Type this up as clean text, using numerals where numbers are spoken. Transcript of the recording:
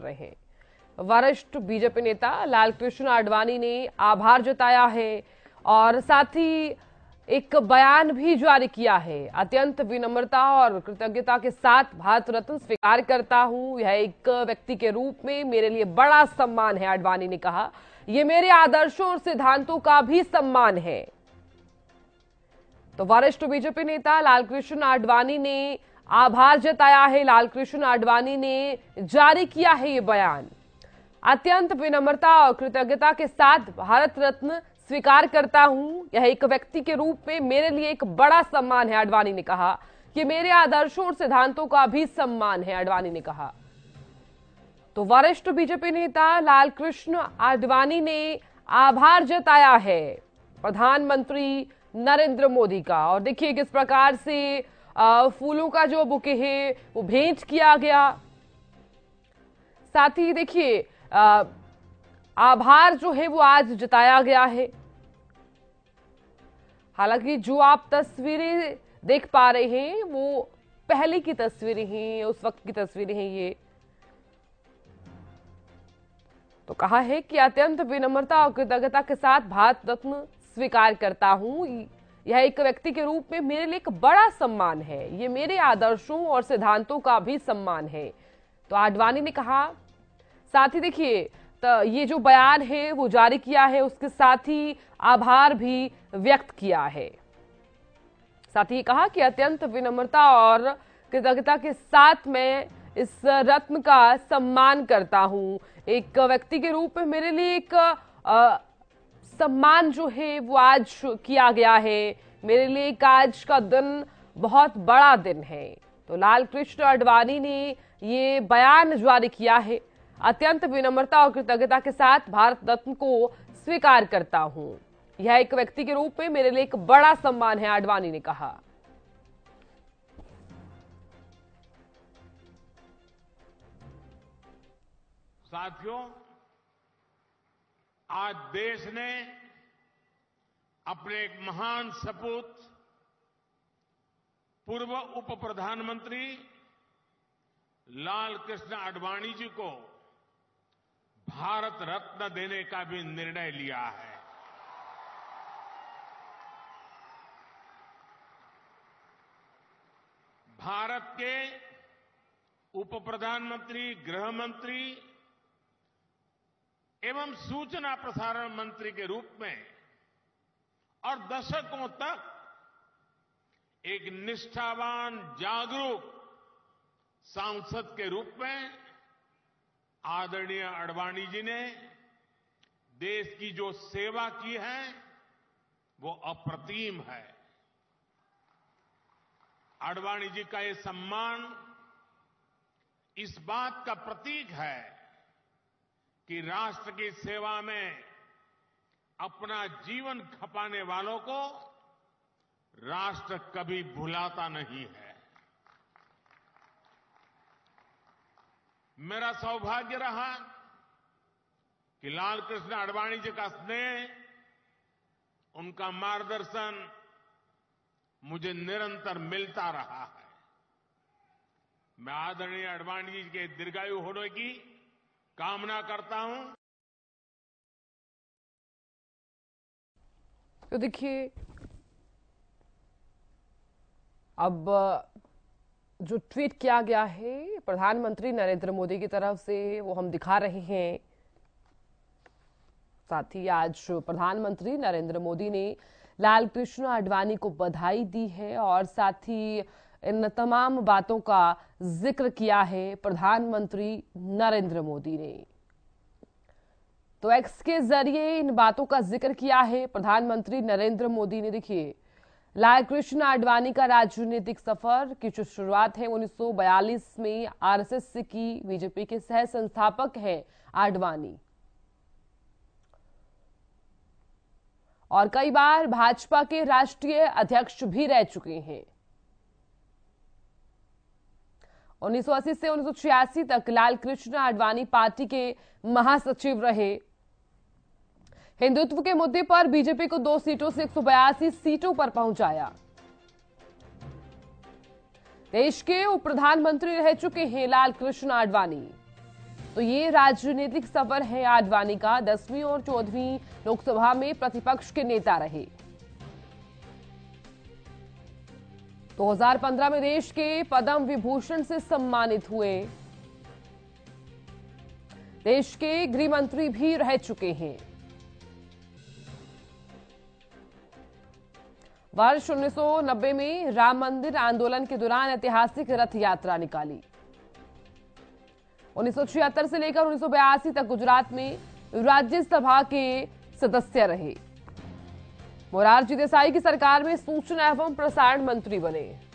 रहे हैं। वरिष्ठ बीजेपी नेता लालकृष्ण आडवाणी ने आभार जताया है और साथ ही एक बयान भी जारी किया है। अत्यंत विनम्रता और कृतज्ञता के साथ भारत रत्न स्वीकार करता हूं, यह एक व्यक्ति के रूप में मेरे लिए बड़ा सम्मान है। आडवाणी ने कहा, यह मेरे आदर्शों और सिद्धांतों का भी सम्मान है। तो वरिष्ठ बीजेपी नेता लालकृष्ण आडवाणी ने आभार जताया है। लालकृष्ण आडवाणी ने जारी किया है ये बयान। अत्यंत विनम्रता और कृतज्ञता के साथ भारत रत्न स्वीकार करता हूं, यह एक व्यक्ति के रूप में मेरे लिए एक बड़ा सम्मान है। आडवाणी ने कहा कि मेरे आदर्शों और सिद्धांतों का भी सम्मान है। आडवाणी ने कहा। तो वरिष्ठ बीजेपी नेता लालकृष्ण आडवाणी ने आभार जताया है प्रधानमंत्री नरेंद्र मोदी का। और देखिए किस प्रकार से फूलों का जो बुके है वो भेंट किया गया। साथ ही देखिए आभार जो है वो आज जताया गया है। हालांकि जो आप तस्वीरें देख पा रहे हैं वो पहले की तस्वीरें हैं, उस वक्त की तस्वीरें हैं ये। तो कहा है कि अत्यंत विनम्रता और कृतज्ञता के साथ भारत रत्न स्वीकार करता हूं, यह एक व्यक्ति के रूप में मेरे लिए एक बड़ा सम्मान है। ये मेरे आदर्शों और सिद्धांतों का भी सम्मान है। तो आडवाणी ने कहा। साथ ही देखिए तो ये जो बयान है वो जारी किया है, उसके साथ ही आभार भी व्यक्त किया है। साथ ही कहा कि अत्यंत विनम्रता और कृतज्ञता के साथ मैं इस रत्न का सम्मान करता हूं। एक व्यक्ति के रूप में मेरे लिए एक सम्मान जो है वो आज किया गया है। मेरे लिए एक आज का दिन बहुत बड़ा दिन है। तो लालकृष्ण आडवाणी ने ये बयान जारी किया है। अत्यंत विनम्रता और कृतज्ञता के साथ भारत रत्न को स्वीकार करता हूं, यह एक व्यक्ति के रूप में मेरे लिए एक बड़ा सम्मान है। आडवाणी ने कहा। साथियों, आज देश ने अपने एक महान सपूत पूर्व उप प्रधानमंत्री लालकृष्ण आडवाणी जी को भारत रत्न देने का भी निर्णय लिया है। भारत के उप प्रधानमंत्री, गृह मंत्री एवं सूचना प्रसारण मंत्री के रूप में और दशकों तक एक निष्ठावान, जागरूक सांसद के रूप में आदरणीय आडवाणी जी ने देश की जो सेवा की है वो अप्रतिम है। आडवाणी जी का ये सम्मान इस बात का प्रतीक है कि राष्ट्र की सेवा में अपना जीवन खपाने वालों को राष्ट्र कभी भुलाता नहीं है। मेरा सौभाग्य रहा कि लालकृष्ण आडवाणी जी का स्नेह, उनका मार्गदर्शन मुझे निरंतर मिलता रहा है। मैं आदरणीय आडवाणी जी के दीर्घायु होने की कामना करता हूं। तो देखिए अब जो ट्वीट किया गया है प्रधानमंत्री नरेंद्र मोदी की तरफ से वो हम दिखा रहे हैं। साथ ही आज प्रधानमंत्री नरेंद्र मोदी ने लालकृष्ण आडवाणी को बधाई दी है और साथ ही इन तमाम बातों का जिक्र किया है प्रधानमंत्री नरेंद्र मोदी ने। तो एक्स के जरिए इन बातों का जिक्र किया है प्रधानमंत्री नरेंद्र मोदी ने। देखिए लालकृष्ण आडवाणी का राजनीतिक सफर की जो शुरुआत है 1942 में आरएसएस से की। बीजेपी के सह संस्थापक हैं आडवाणी और कई बार भाजपा के राष्ट्रीय अध्यक्ष भी रह चुके हैं। 1980 से 1986 तक लालकृष्ण आडवाणी पार्टी के महासचिव रहे। हिंदुत्व के मुद्दे पर बीजेपी को 2 सीटों से 182 सीटों पर पहुंचाया। देश के उप प्रधानमंत्री रह चुके हैं लालकृष्ण आडवाणी। तो ये राजनीतिक सफर है आडवाणी का। 10वीं और 14वीं लोकसभा में प्रतिपक्ष के नेता रहे। 2015 में देश के पद्म विभूषण से सम्मानित हुए। देश के गृह मंत्री भी रह चुके हैं। वर्ष 1990 में राम मंदिर आंदोलन के दौरान ऐतिहासिक रथ यात्रा निकाली। 1976 से लेकर 1982 तक गुजरात में राज्यसभा के सदस्य रहे। मोरारजी देसाई की सरकार में सूचना एवं प्रसारण मंत्री बने।